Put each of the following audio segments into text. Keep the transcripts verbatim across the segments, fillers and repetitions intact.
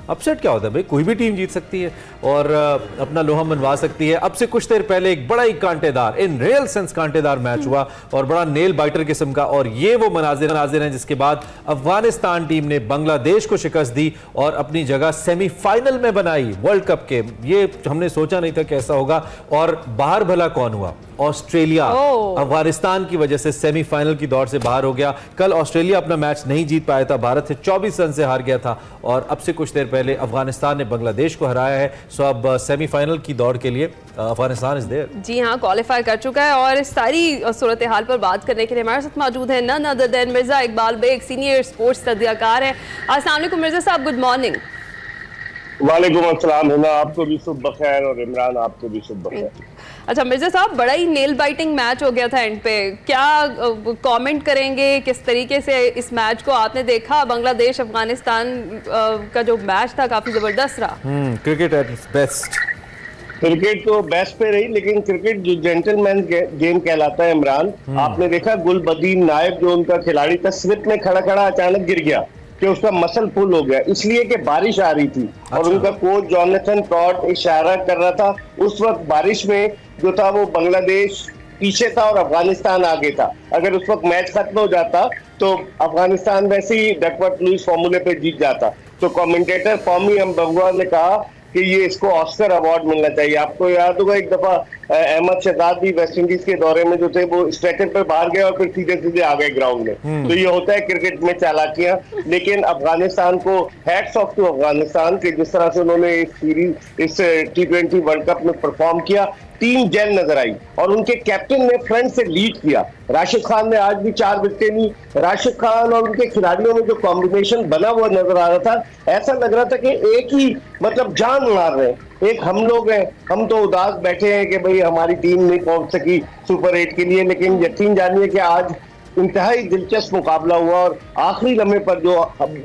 Upset क्या होता है भाई, कोई भी टीम जीत सकती है और अपना लोहा मनवा सकती है। अब से कुछ देर पहले एक बड़ा ही कांटेदार, इन रियल सेंस कांटेदार मैच हुआ और बड़ा नेल बाइटर किस्म का, और ये वो मनाजिर मनाजिर हैं जिसके बाद अफगानिस्तान टीम ने बांग्लादेश को शिकस्त दी और अपनी जगह सेमीफाइनल में बनाई वर्ल्ड कप के। ये हमने सोचा नहीं था कैसा होगा, और बाहर भला कौन हुआ? ऑस्ट्रेलिया। अफगानिस्तान की वजह से सेमीफाइनल की दौड़ से बाहर हो गया। कल ऑस्ट्रेलिया अपना मैच नहीं जीत पाया था, भारत से चौबीस रन से हार गया था, और अब से कुछ देर पहले अफगानिस्तान ने बांग्लादेश को हराया है। सो अब सेमीफाइनल की दौड़ के लिए अफगानिस्तान इज देयर। जी हाँ, क्वालिफाई कर चुका है। और इस सारी सूरत हाल पर बात करने के लिए हमारे साथ मौजूद है none other than Mirza Iqbal Baig, senior sports तज्जियाकार है। अस्सलाम वालेकुम मिर्जा साहब, गुड मॉर्निंग। वालेकुम अस्सलाम। हिना आपको भी सुबह बखैर और इमरान आपको भी सुबह बखैर। अच्छा मिर्जा साहब, बड़ा ही नेल बाइटिंग मैच हो गया था एंड पे, क्या कमेंट करेंगे? किस तरीके से इस मैच को आपने देखा? बांग्लादेश अफगानिस्तान का जो मैच था काफी जबरदस्त रहा। Cricket at its best. Cricket तो बेस्ट पे रही, लेकिन क्रिकेट जो जेंटलमैन गेम कहलाता है इमरान, आपने देखा गुलबदीन नायब जो उनका खिलाड़ी था, स्लिप में खड़ा खड़ा अचानक गिर गया कि उसका मसल फुल हो गया, इसलिए कि बारिश आ रही थी। अच्छा। और उनका कोच जॉनथन टॉड इशारा कर रहा था। उस वक्त बारिश में जो था वो बांग्लादेश पीछे था और अफगानिस्तान आगे था। अगर उस वक्त मैच खत्म हो जाता तो अफगानिस्तान वैसे ही डकवर्थ लुईस फॉर्मूले पे जीत जाता। तो कमेंटेटर फॉमी अम्बगवा ने कहा कि ये इसको ऑस्कर अवार्ड मिलना चाहिए। आपको याद होगा एक दफा अहमद शहजाद भी वेस्ट इंडीज के दौरे में जो थे वो स्ट्रेचर पर बाहर गए और फिर सीधे सीधे आ गए ग्राउंड में। तो ये होता है क्रिकेट में चालाकियां। लेकिन अफगानिस्तान को हैट्स ऑफ टू अफगानिस्तान के जिस तरह से उन्होंने इस सीरीज इस टी ट्वेंटी वर्ल्ड कप में परफॉर्म किया। टीम जेल नजर आई और उनके कैप्टन ने फ्रंट से लीड किया। राशिद खान ने आज भी चार विकेटें ली। राशिद खान और उनके खिलाड़ियों में जो कॉम्बिनेशन बना हुआ नजर आ रहा था, ऐसा लग रहा था कि एक ही मतलब जान मार रहे हैं। एक हम लोग हैं, हम तो उदास बैठे हैं कि भाई हमारी टीम नहीं पहुंच सकी सुपर एट के लिए, लेकिन यकीन जानिए कि आज इंतहाई दिलचस्प मुकाबला हुआ और आखिरी लम्हे पर जो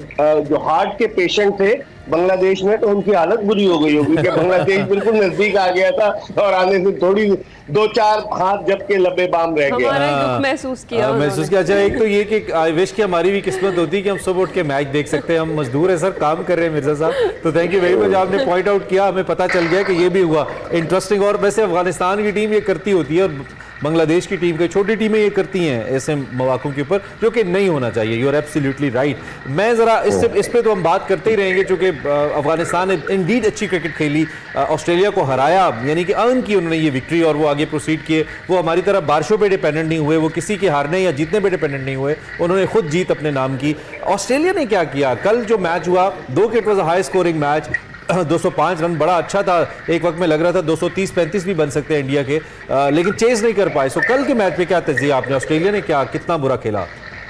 जो हार्ट के पेशेंट थे बांग्लादेश में, तो उनकी हालत बुरी हो गई होगी कि बांग्लादेश बिल्कुल नजदीक आ गया था और आने से थोड़ी दो चार हाथ जब के लबे बाम रह गया। दुख महसूस किया महसूस किया। अच्छा, एक तो ये कि आई विश कि हमारी भी किस्मत होती कि हम सुबह उठ के मैच देख सकते हैं। हम मजदूर है सर, काम कर रहे हैं मिर्जा साहब, तो थैंक यू वेरी मच, आपने पॉइंट आउट किया, हमें पता चल गया कि ये भी हुआ इंटरेस्टिंग। और वैसे अफगानिस्तान की टीम ये करती होती है और बांग्लादेश की टीम के छोटी टीमें ये करती हैं ऐसे मौकों के ऊपर, जो कि नहीं होना चाहिए। You are absolutely right. मैं जरा इससे इस पे तो हम बात करते ही रहेंगे, चूंकि अफगानिस्तान ने इंडीड अच्छी क्रिकेट खेली, ऑस्ट्रेलिया को हराया, यानी कि अर्न की उन्होंने ये विक्ट्री और वो आगे प्रोसीड किए। वो हमारी तरह बारिशों पे डिपेंडेंट नहीं हुए, वो किसी के हारने या जीतने पे डिपेंडेंट नहीं हुए, उन्होंने खुद जीत अपने नाम की। ऑस्ट्रेलिया ने क्या किया कल जो मैच हुआ, दो कि it was a high scoring match, दो सौ पाँच रन बड़ा अच्छा था। एक वक्त में लग रहा था दो सौ तीस पैंतीस भी बन सकते हैं इंडिया के, आ, लेकिन चेज नहीं कर पाए। सो कल के मैच पे क्या तजिया आपने, ऑस्ट्रेलिया ने क्या कितना बुरा खेला?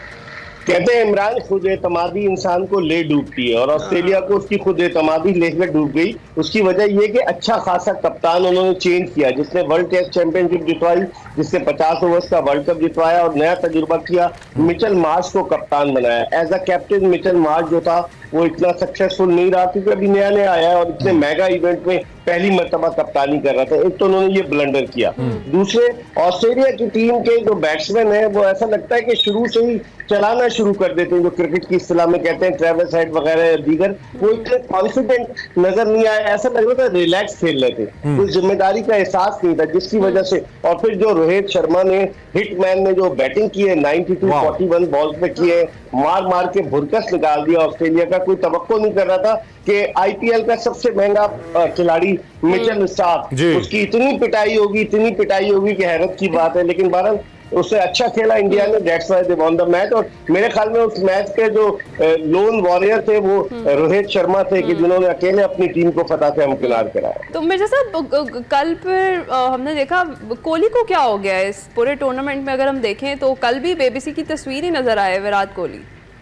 कहते हैं इमरान, खुद एतमादी इंसान को ले डूबती है और ऑस्ट्रेलिया को उसकी खुद एतमादी लेकर डूब गई। उसकी वजह यह कि अच्छा खासा कप्तान उन्होंने चेंज किया, जिसने वर्ल्ड टेस्ट चैंपियनशिप जितवाई, जिसने पचास ओवर्स का वर्ल्ड कप जितवाया और नया तजुर्बा किया। मिचेल मार्श को कप्तान बनाया। As a captain Mitchell Marsh जो था वो इतना सक्सेसफुल नहीं रहा क्योंकि अभी नया नया आया है और इतने मेगा इवेंट में पहली मर्तबा कप्तानी कर रहा था। एक तो उन्होंने ये ब्लंडर किया। दूसरे, ऑस्ट्रेलिया की टीम के जो बैट्समैन है वो ऐसा लगता है कि शुरू से ही चलाना शुरू कर देते हैं, जो क्रिकेट की इस्तिलाह में कहते हैं ट्रेविस हेड वगैरह दीगर, वो इतने कॉन्फिडेंट नजर नहीं आए। ऐसा लग रहा था रिलैक्स खेल रहे थे, कोई जिम्मेदारी का एहसास नहीं था, जिसकी वजह से। और फिर जो रोहित शर्मा ने, हिटमैन ने जो बैटिंग की है ninety two forty one balls पे की है, मार मार के भुरकस निकाल दिया ऑस्ट्रेलिया का। कोई तवक्को नहीं कर रहा था कि आईपीएल का सबसे महंगा खिलाड़ी मिचेल स्टार्क, उसकी इतनी पिटाई होगी इतनी पिटाई होगी कि हैरत की बात है। लेकिन बहरहाल उससे अच्छा खेला इंडिया ने, that's why they won the match. और मेरे ख्याल में उस मैच के जो लोन वॉरियर थे वो रोहित शर्मा थे कि जिन्होंने अकेले अपनी टीम को फतह से हमकिनार कराया। तो मिर्जा साहब, कल फिर हमने देखा कोहली को क्या हो गया इस पूरे टूर्नामेंट में? अगर हम देखें तो कल भी बेबसी की तस्वीर ही नजर आए विराट कोहली।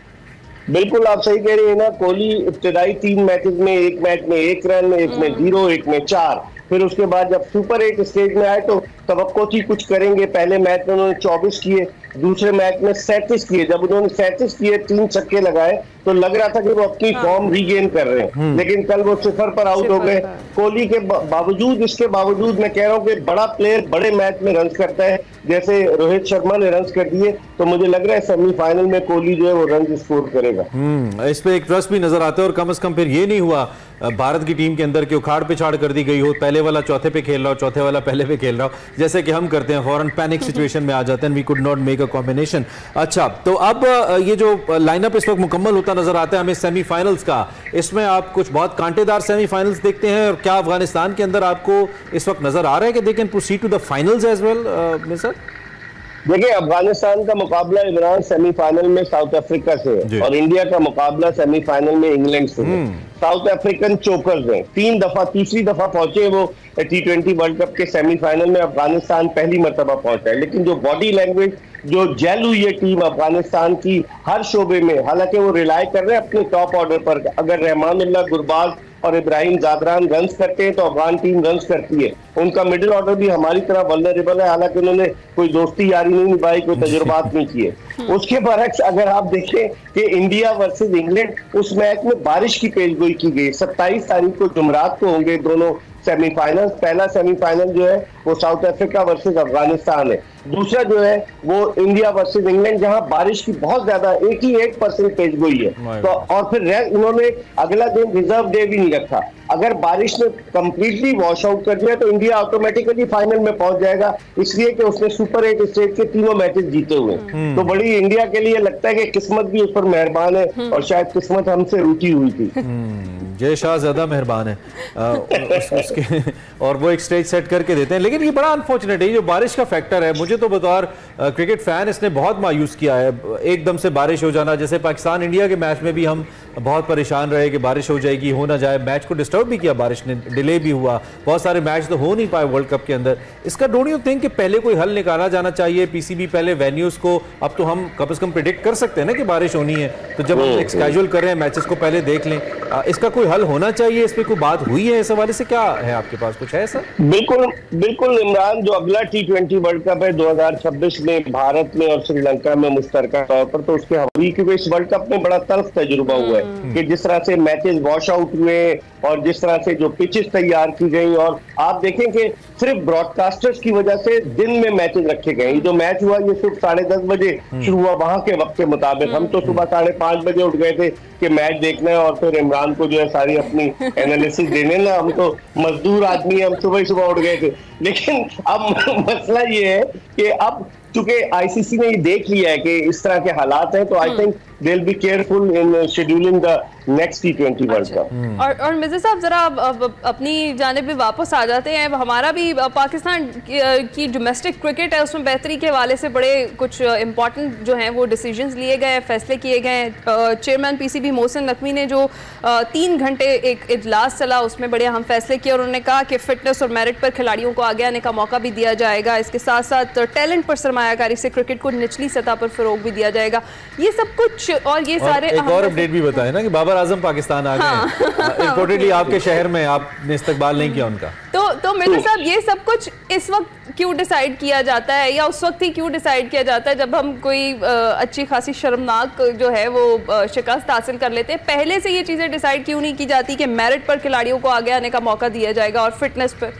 बिल्कुल आप सही कह रहे हैं ना। कोहली इब्तिदाई तीन मैचेस में, एक मैच में एक रन, एक में जीरो, एक में चार, फिर उसके बाद जब सुपर एट स्टेज में आए तो तवक्को थी कुछ करेंगे। पहले मैच में उन्होंने चौबीस किए, दूसरे मैच में सैंतीस किए। जब उन्होंने सैंतीस किए, तीन छक्के लगाए, तो लग रहा था कि वो अपनी हाँ। फॉर्म रीगेन कर रहे हैं, लेकिन कल वो सिफर पर आउट हो गए। कोहली के बावजूद, इसके बावजूद मैं कह रहा हूँ कि बड़ा प्लेयर बड़े मैच में रन करता है, जैसे रोहित शर्मा ने रन कर दिए, तो मुझे लग रहा है सेमीफाइनल में कोहली जो है वो रन स्कोर करेगा। हम्म इस पे एक ट्रस्ट भी नजर आता है, और कम से कम फिर ये नहीं हुआ भारत की टीम के अंदर कि उखाड़ पिछाड़ कर दी गई हो, पहले वाला चौथे पे खेल रहा हो, चौथे वाला पहले पे खेल रहा हो, जैसे कि हम करते हैं, फौरन पैनिक सिचुएशन में आ जाते हैं, we could not make a combination. अच्छा, तो अब ये जो लाइनअप इस वक्त मुकम्मल होता नजर आता है हमें सेमीफाइनल्स का, इसमें आप कुछ बहुत कांटेदार सेमीफाइनल्स देखते हैं, और क्या अफगानिस्तान के अंदर आपको इस वक्त नजर आ रहा है कि they can proceed to the finals as well? Mister देखिए, अफगानिस्तान का मुकाबला इमरान सेमीफाइनल में साउथ अफ्रीका से है, और इंडिया का मुकाबला सेमीफाइनल में इंग्लैंड से है। साउथ अफ्रीकन चोकर्स हैं, तीन दफा तीसरी दफा पहुंचे वो टी ट्वेंटी वर्ल्ड कप के सेमीफाइनल में। अफगानिस्तान पहली मर्तबा पहुंचा है, लेकिन जो बॉडी लैंग्वेज, जो जेल हुई है टीम अफगानिस्तान की हर शोबे में, हालांकि वो रिलाई कर रहे हैं अपने टॉप ऑर्डर पर। अगर रहमानुल्लाह, गुरबाज और इब्राहिम जादरान रन्स करते हैं तो अफगान टीम रन्स करती है। उनका मिडिल ऑर्डर भी हमारी तरह वल्नरेबल है, हालांकि उन्होंने कोई दोस्ती यारी नहीं निभाई, कोई तजुर्बात नहीं किए। उसके बरक्स अगर आप देखें कि इंडिया वर्सेस इंग्लैंड, उस मैच में बारिश की पेशगोई की गई। सत्ताईस तारीख को जुमरात को होंगे दोनों सेमीफाइनल। पहला सेमीफाइनल जो है वो साउथ अफ्रीका वर्सेस अफगानिस्तान है, दूसरा जो है वो इंडिया वर्सेस इंग्लैंड, जहां बारिश की बहुत ज्यादा एक ही एक परसेंट पेशगोई है। तो और फिर उन्होंने अगला दिन रिजर्व डे भी नहीं रखा। अगर बारिश ने कंप्लीटली वॉश आउट कर दिया तो इंडिया ऑटोमेटिकली फाइनल में पहुंच जाएगा, इसलिए कि उसने सुपर एट स्टेज के तीनों मैचेस जीते हुए। तो बड़ी इंडिया के लिए लगता है कि किस्मत भी उस पर मेहरबान है, और शायद किस्मत हमसे रूठी हुई थी। जय शाह ज्यादा मेहरबान है आ, उस, उसके और वो एक स्टेज सेट करके देते हैं। लेकिन ये बड़ा अनफॉर्चुनेट है, ये जो बारिश का फैक्टर है, मुझे तो बतौर क्रिकेट फैन इसने बहुत मायूस किया है। एकदम से बारिश हो जाना, जैसे पाकिस्तान इंडिया के मैच में भी हम बहुत परेशान रहे कि बारिश हो जाएगी, हो ना जाए। मैच को डिस्टर्ब भी किया बारिश ने, डिले भी हुआ, बहुत सारे मैच तो हो नहीं पाए वर्ल्ड कप के अंदर। इसका डोंट यू थिंक कि पहले कोई हल निकाला जाना चाहिए? पीसीबी पहले वेन्यूज को, अब तो हम कम से कम प्रिडिक्ट कर सकते हैं ना कि बारिश होनी है, तो जब हम स्केड्यूल कर रहे हैं मैचेस को पहले देख लें। इसका कोई हल होना चाहिए, इस पर कोई बात हुई है? इस हवाले से क्या है आपके पास, कुछ है सर? बिल्कुल बिल्कुल इमरान, जो अगला टी ट्वेंटी वर्ल्ड कप है दो हजार छब्बीस में भारत में और श्रीलंका में मुश्तरका तौर पर, तो उसके हवाले क्योंकि इस वर्ल्ड कप में बड़ा तल्ख तजुर्बा हुआ है कि जिस तरह से मैचेस वॉश आउट हुए और जिस तरह से जो पिचेस तैयार की गई, और आप देखें कि सिर्फ ब्रॉडकास्टर्स की वजह से दिन में मैचेस रखे गए। ये जो मैच हुआ ये सिर्फ साढ़े दस बजे शुरू हुआ वहां के वक्त के मुताबिक। हम तो सुबह साढ़े पांच बजे उठ गए थे कि मैच देखना है, और फिर इमरान को जो है सारी अपनी एनालिसिस देने ना, हम तो मजदूर आदमी हम सुबह ही सुबह उठ गए थे। लेकिन अब मसला ये है कि अब चूंकि आईसीसी ने ये देख लिया है कि इस तरह के हालात हैं, तो I think they will be careful in scheduling the next T twenty world cup. और और मिर्जा साहब जरा अपनी जानिब में वापस आ जाते हैं। हमारा भी पाकिस्तान की डोमेस्टिक क्रिकेट है, उसमें बेहतरी के हवाले से बड़े कुछ इंपॉर्टेंट जो हैं वो डिसीजंस लिए गए, फैसले किए गए। चेयरमैन पीसीबी मोहसिन नकवी ने जो तीन घंटे एक इजलास चला, उसमें बड़े अहम फैसले किए। उन्होंने कहा कि फिटनेस और मेरिट पर खिलाड़ियों को आगे आने का मौका भी दिया जाएगा, इसके साथ साथ टैलेंट पर सरमायाकारी से क्रिकेट को निचली सतह पर फरोग भी दिया जाएगा। ये सब कुछ और ये और सारे एक और अपडेट भी बताए ना कि बाबर आजम पाकिस्तान आ गए हैं। इम्पोर्टेंटली आपके शहर में आपने इस्तकबाल नहीं किया उनका। तो तो मिर्जा साहब, ये सब कुछ इस वक्त क्यों डिसाइड किया जाता है, या उस वक्त ही क्यों डिसाइड किया जाता है जब हम कोई अच्छी खासी शर्मनाक जो है वो शिकस्त हासिल कर लेते हैं? पहले से ये चीजें डिसाइड क्यों नहीं की जाती कि मेरिट पर खिलाड़ियों को आगे आने का मौका दिया जाएगा और फिटनेस पर?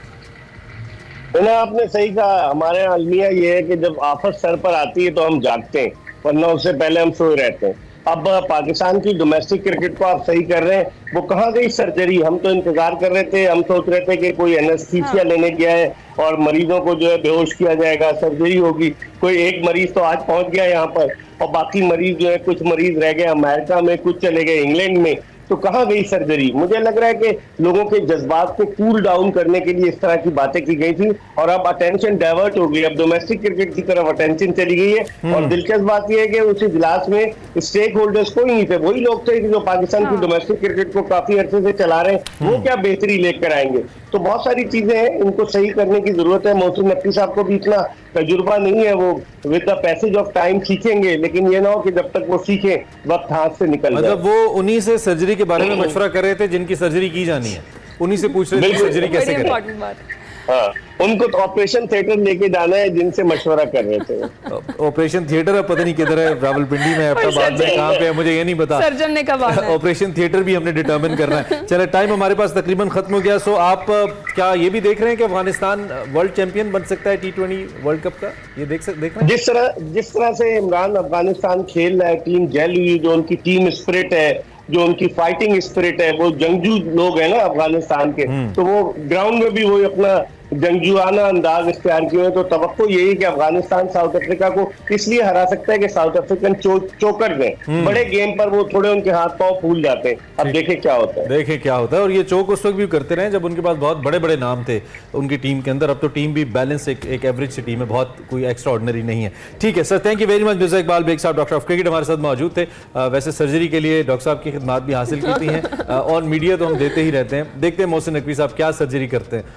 ना, आपने सही कहा। हमारे यहाँ अलमिया ये है कि जब आफत सर पर आती है तो हम जागते हैं, वरना उससे पहले हम सोए रहते हैं। अब पाकिस्तान की डोमेस्टिक क्रिकेट को आप सही कर रहे हैं, वो कहाँ गई सर्जरी? हम तो इंतजार कर रहे थे, हम सोच रहे थे कि कोई एनेस्थीसिया लेने गया है और मरीजों को जो है बेहोश किया जाएगा, सर्जरी होगी। कोई एक मरीज तो आज पहुंच गया यहाँ पर, और बाकी मरीज जो है, कुछ मरीज रह गए अमेरिका में, कुछ चले गए इंग्लैंड में। तो कहाँ गई सर्जरी? मुझे लग रहा है कि लोगों के जज्बात को कूल डाउन करने के लिए इस तरह की बातें की गई थी, और अब अटेंशन डाइवर्ट हो गई। अब डोमेस्टिक क्रिकेट की तरफ अटेंशन चली गई है। और दिलचस्प बात यह है कि उस इजलास में स्टेक होल्डर्स कोई नहीं थे, वही लोग थे जो पाकिस्तान की डोमेस्टिक क्रिकेट को काफी अरसे से चला रहे हैं। वो क्या बेहतरी लेकर आएंगे? तो बहुत सारी चीजें हैं, इनको सही करने की जरूरत है। मोहसिन नकवी साहब को भी इतना तजुर्बा नहीं है, वो with the passage of time सीखेंगे, लेकिन ये ना हो कि जब तक वो सीखें वक्त हाथ से निकल जाए। मतलब वो उन्हीं से सर्जरी के बारे में मशवरा कर रहे थे जिनकी सर्जरी की जानी है, उन्हीं से पूछ रहे थे सर्जरी कैसे करें। हाँ, उनको तो ऑपरेशन थिएटर लेके जाना है जिनसे मशवरा कर रहे थे। ऑपरेशन थिएटर अब पता नहीं किधर है, रावलपिंडी में, अहमदाबाद में, कहाँ पे है मुझे ये नहीं पता। सर्जन ने कब आना है? ऑपरेशन थिएटर भी हमने डिटरमिन करना है। चले, टाइम हमारे पास तकरीबन खत्म हो गया। सो आप क्या ये भी देख रहे हैं कि अफगानिस्तान वर्ल्ड चैंपियन बन सकता है टी ट्वेंटी वर्ल्ड कप का? ये देख सक देख रहे हैं जिस तरह जिस तरह से इमरान अफगानिस्तान खेल रहा है, टीम जेल हुई, जो उनकी टीम स्पिरिट है, जो उनकी फाइटिंग स्पिरिट है, वो जंगजू लोग हैं ना अफगानिस्तान के, तो वो ग्राउंड में भी वो अपना जंगजुआना अंदाज इख्तियार किए हैं। तो तवक्को यही कि अफगानिस्तान साउथ अफ्रीका को इसलिए हरा सकता है कि साउथ अफ्रीकन चो, चोकर हैं, बड़े गेम पर वो थोड़े उनके हाथ पांव फूल जाते हैं। अब देखें क्या होता है, देखें क्या होता है। और ये चोक उस वक्त भी करते रहे जब उनके पास बहुत बड़े बड़े नाम थे उनकी टीम के अंदर। अब तो टीम भी बैलेंस, एक, एक एवरेज सी टीम है, बहुत कोई एक्स्ट्रा ऑर्डिनरी नहीं है। ठीक है sir, thank you very much. Mirza Iqbal Baig साहब, डॉक्टर ऑफ क्रिकेट, हमारे साथ मौजूद थे। आ, वैसे सर्जरी के लिए डॉक्टर साहब की खिदमत भी हासिल की थी हैं, और मीडिया तो हम देते ही रहते हैं। देखते हैं मोहसिन नकवी साहब क्या सर्जरी करते हैं।